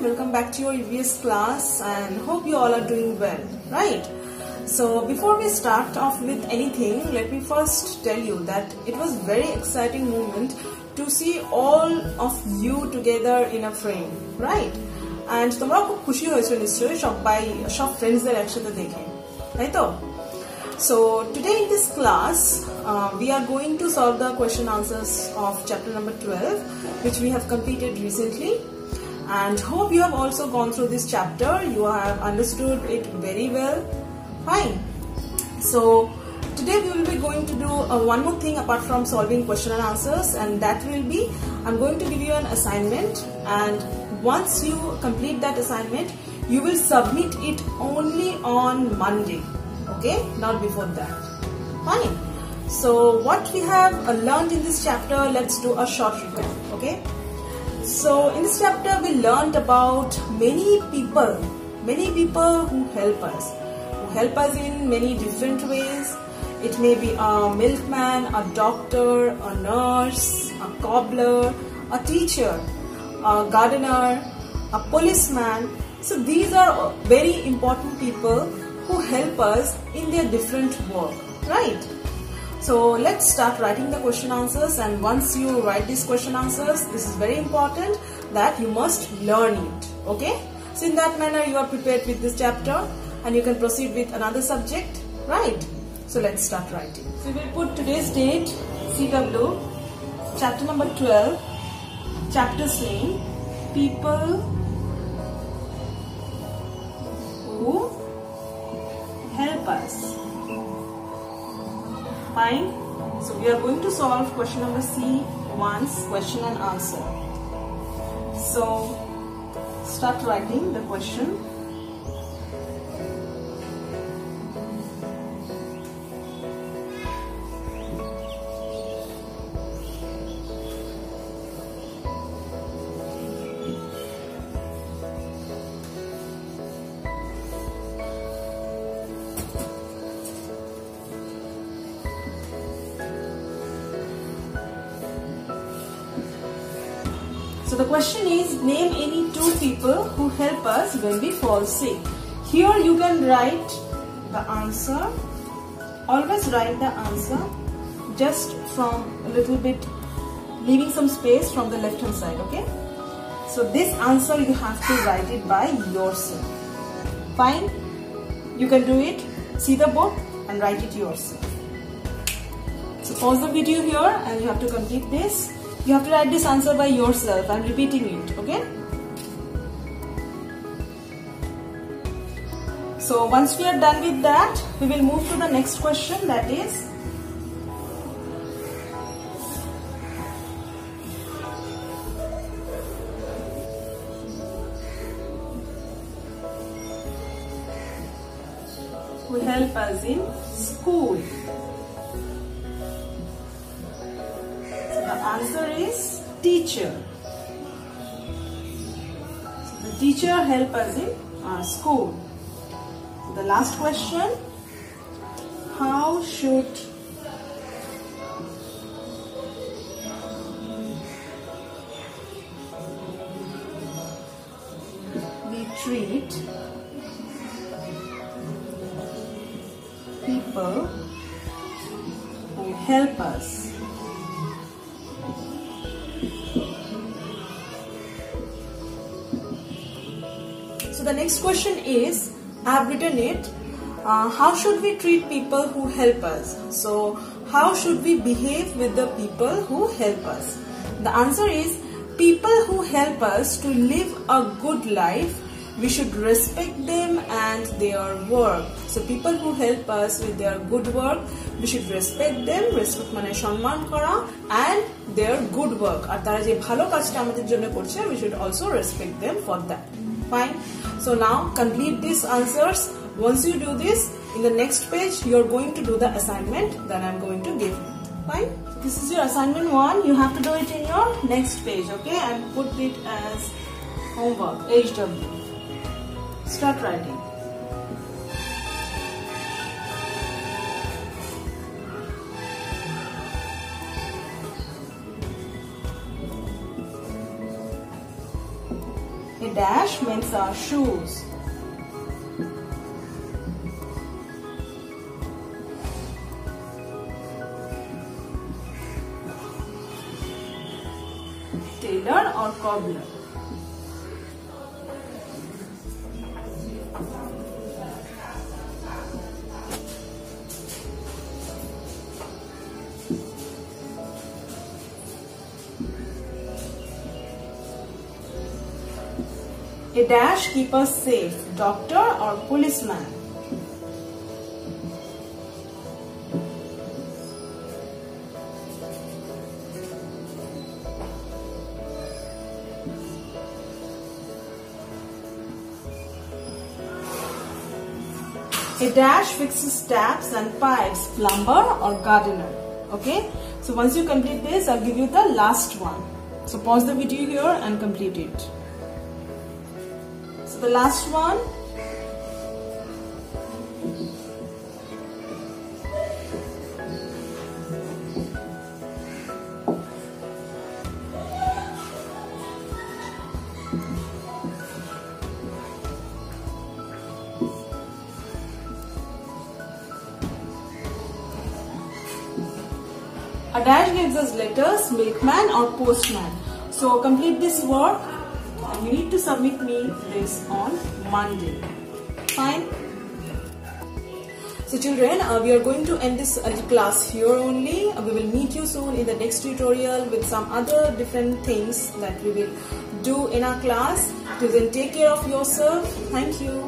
welcome back to your EVS class and hope you all are doing well, right? So before we start off with anything, let me first tell you that it was very exciting moment to see all of you together in a frame, right? And তোমরা খুব খুশি হয়েছো নিশ্চয়ই সব ফ্রেন্ডসদের একসাথে দেখে, তাই তো? So today in this class we are going to solve the question answers of chapter number 12 which we have completed recently, and hope you have also gone through this chapter. You have understood it very well. Fine. So today we will be going to do one more thing apart from solving question and answers, and that will be I'm going to give you an assignment, and once you complete that assignment you will submit it only on Monday. Okay, not before that. Fine. So what we have learned in this chapter, let's do a short recap. Okay, so in this chapter we learned about many people who help us in many different ways. It may be a milkman, a doctor, a nurse, a cobbler, a teacher, a gardener, a policeman. So these are very important people who help us in their different work, right? So let's start writing the question answers, and once you write these question answers, this is very important that you must learn it. Okay, so in that manner you are prepared with this chapter and you can proceed with another subject, right? So let's start writing. So we will put today's date, CW, chapter number 12, chapter's name, people who help us. Fine. So we are going to solve question number C1's question and answer. So start writing the question. So the question is, name any two people who help us when we fall sick. Here you can write the answer. Always write the answer just from a little bit, leaving some space from the left hand side, okay? So this answer you have to write it by yourself. Fine? You can do it. See the book and write it yourself. So pause the video here and you have to complete this. You have to write this answer by yourself. I'm repeating it, okay? So once we are done with that, we will move to the next question, that is who help us in school. The answer is teacher. So the teacher help us in our school. So the last question, how should we treat people who help us? The next question is, I have written it, how should we treat people who help us? So how should we behave with the people who help us? The answer is, people who help us to live a good life, we should respect them and their work. So people who help us with their good work, we should respect them. Respect মানে সম্মান করা, and their good work. আর তারা যে ভালো কাজটা আমাদের জন্য করছে, we should also respect them for that. Fine. So now complete these answers. Once you do this, in the next page you are going to do the assignment that I am going to give you. Fine. This is your assignment 1. You have to do it in your next page, okay? And put it as homework, HW. Start writing. dash means shoes. Tailor or cobbler. A dash keep us safe, doctor or policeman. A dash fixes taps and pipes, plumber or gardener. Okay, so once you complete this, I'll give you the last one. So pause the video here and complete it. So the last one. A dash gives us letters, milkman or postman. So complete this work and you need to submit me this on Monday. Fine? So children, we are going to end this class here only. We will meet you soon in the next tutorial with some other different things that we will do in our class. Till then, take care of yourself. Thank you.